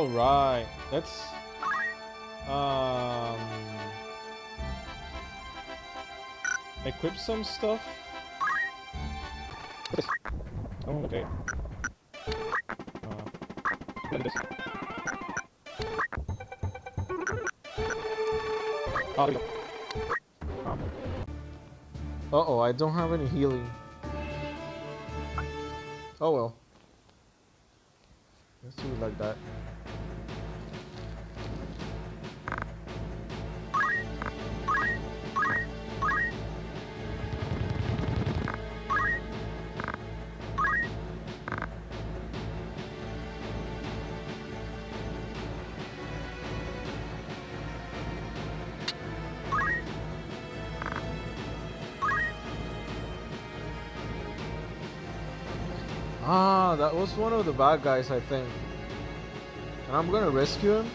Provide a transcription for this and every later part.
All right. Let's um equip some stuff. Oh, okay. Look at this. Oh, there we go. Uh-oh, I don't have any healing. Oh well. Let's do it like that. Ah, that was one of the bad guys, I think. And I'm gonna rescue him.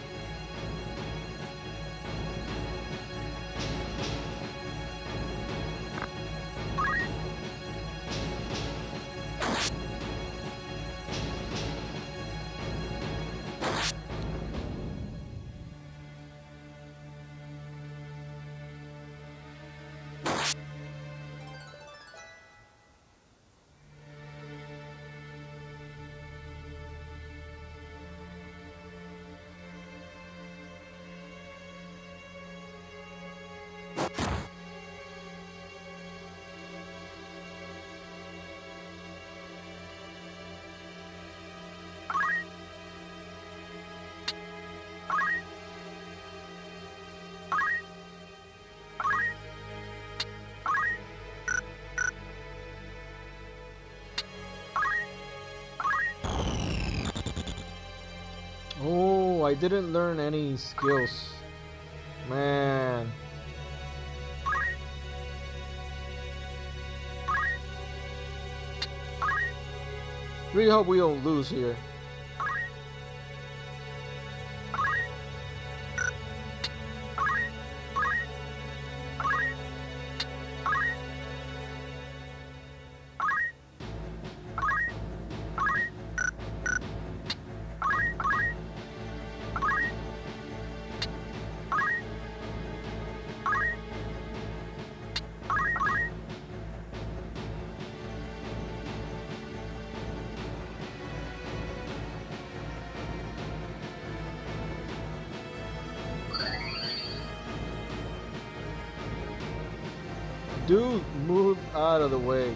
Oh, I didn't learn any skills. Man. Really hope we don't lose here. Dude, move out of the way.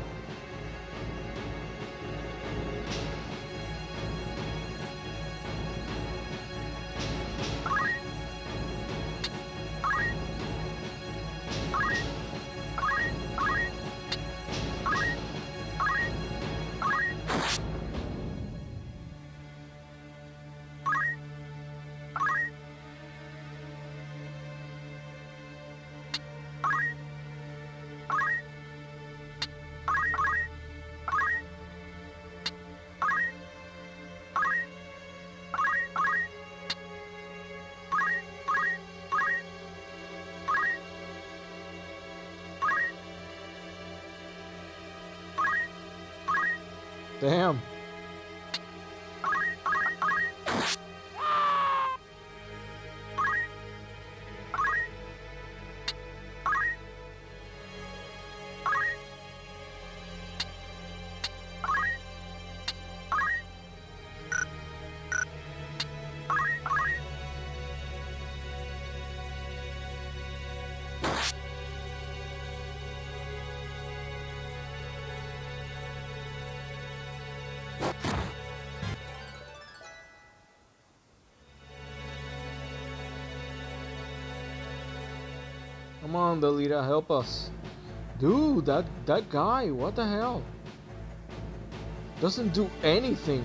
Damn. Come on, Delita, help us. Dude, that guy, what the hell? Doesn't do anything.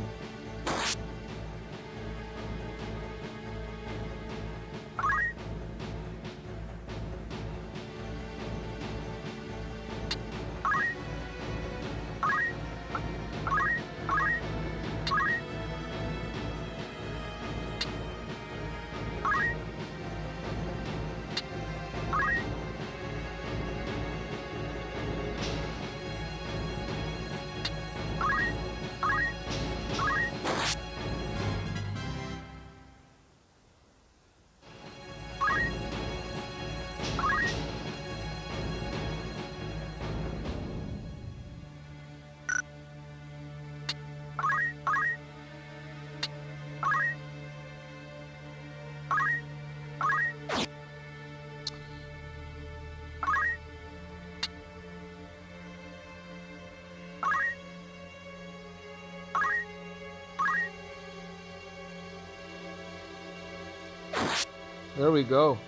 There we go.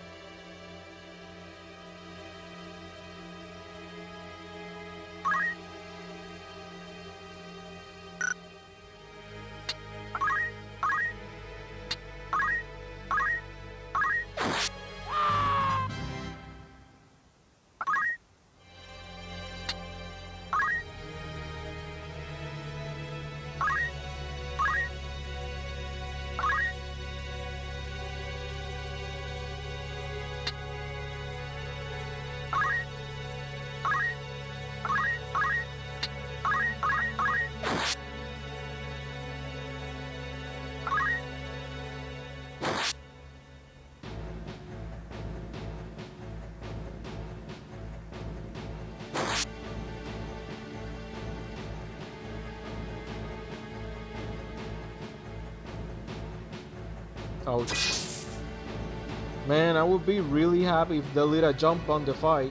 Ouch. Man, I would be really happy if they let a jump on the fight.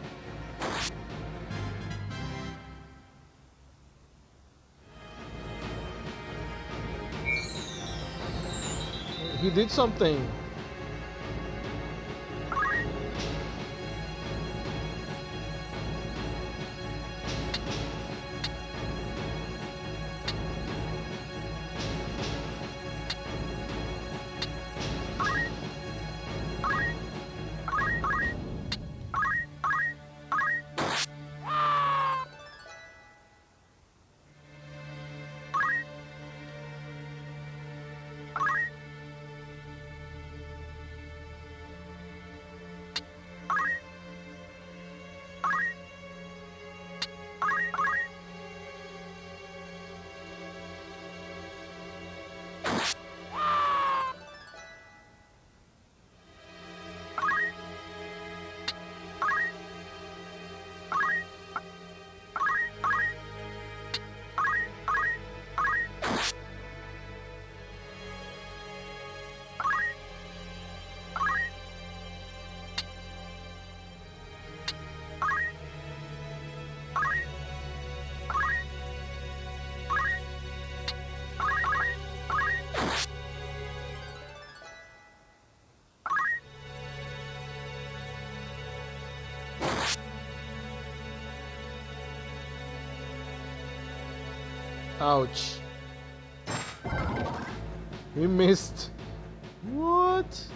He did something. Ouch. He missed. What?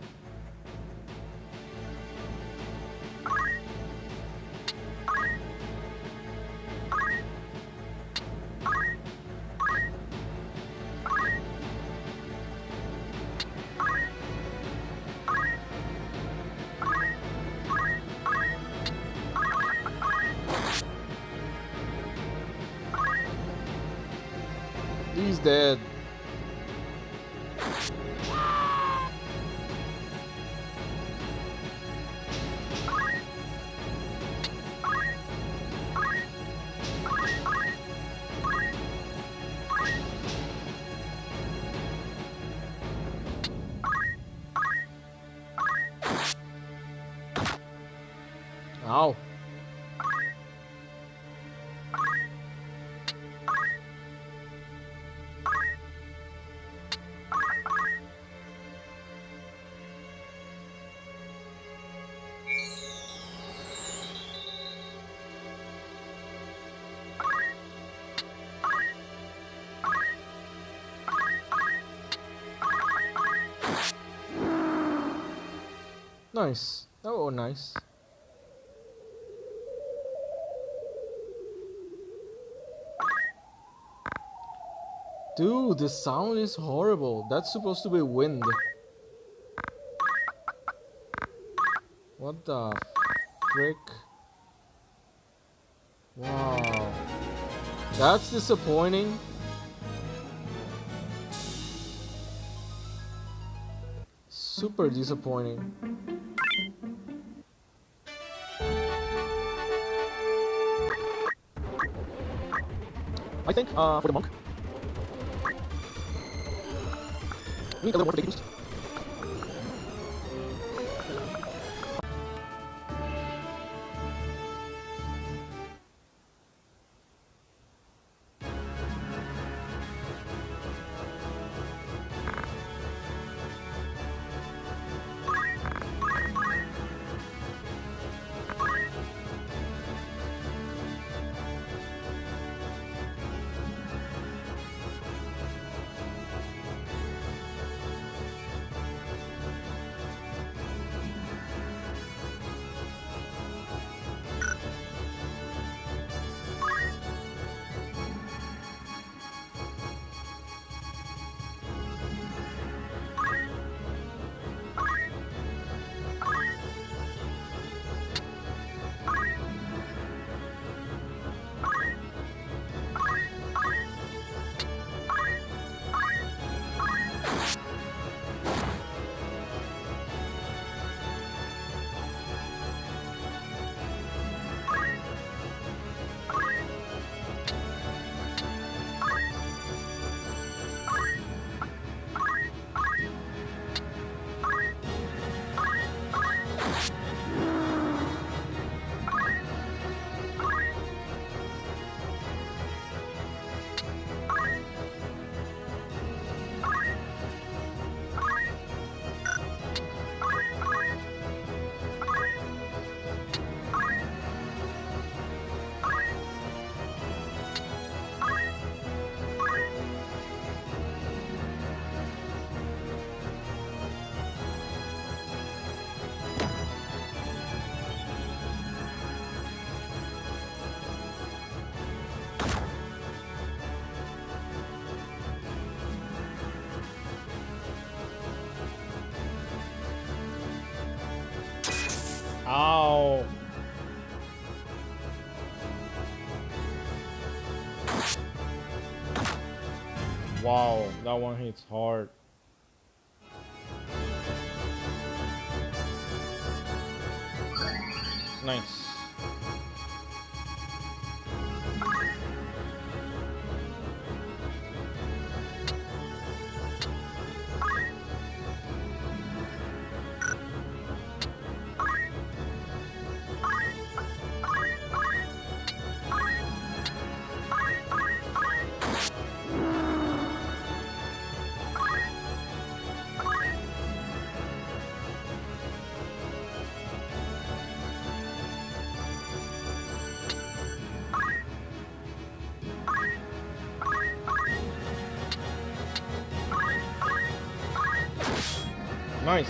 He's dead. Ow. Nice. Oh, nice. Dude, the sound is horrible. That's supposed to be wind. What the frick? Wow. That's disappointing. Super disappointing. I think for the monk, we need a little more to boost. No. Wow, that one hits hard. Nice. Nice.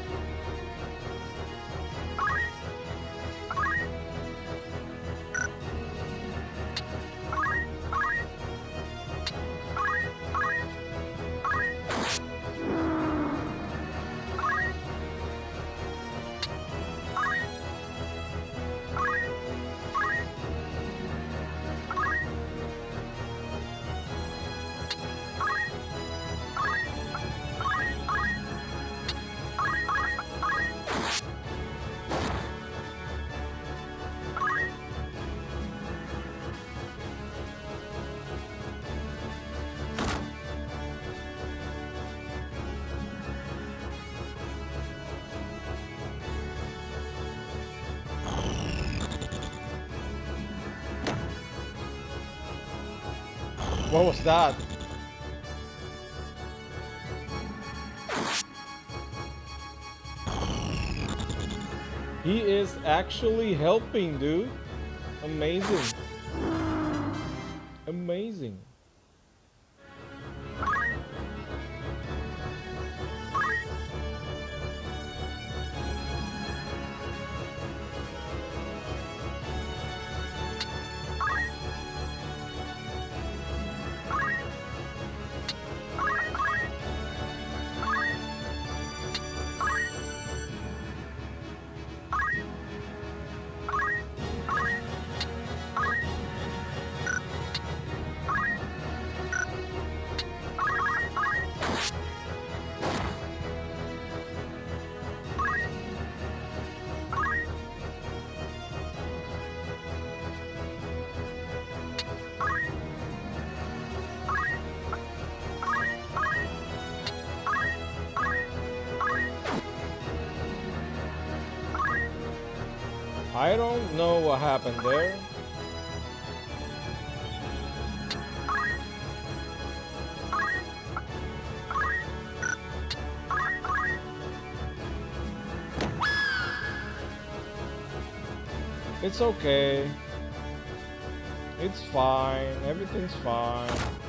What was that? He is actually helping, dude. Amazing. Amazing. I don't know what happened there. It's okay. It's fine. Everything's fine.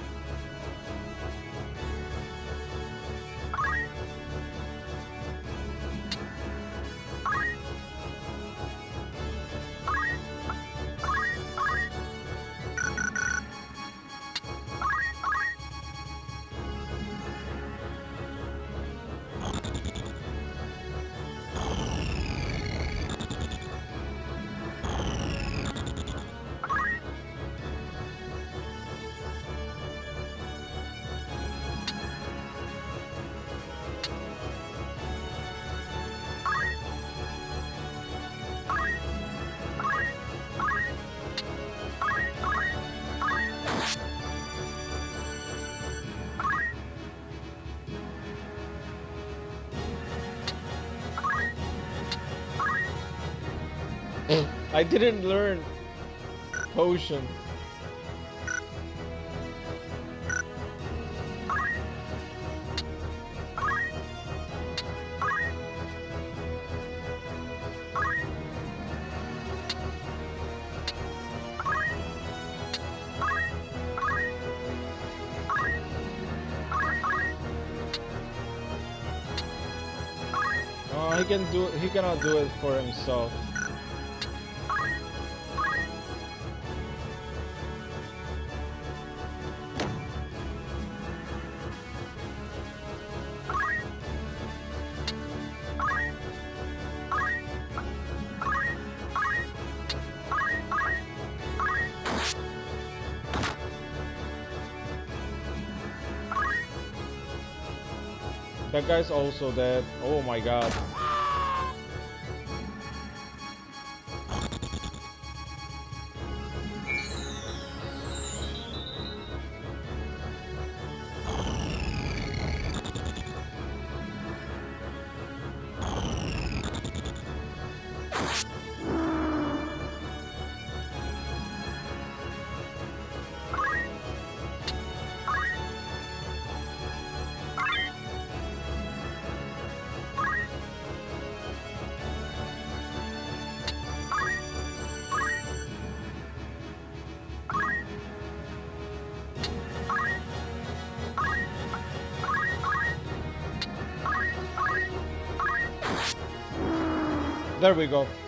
I didn't learn potion. Oh, he can do. He cannot do it for himself. That guy's also dead. Oh my god. There we go.